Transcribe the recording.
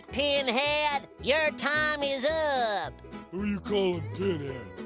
right, Pinhead. Your time is up. Who you calling Pinhead?